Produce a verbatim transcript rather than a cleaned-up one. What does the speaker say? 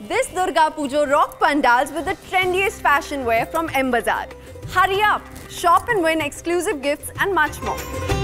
this Durga Puja rock pandals with the trendiest fashion wear from M Bazaar. Hurry up, shop and win exclusive gifts and much more.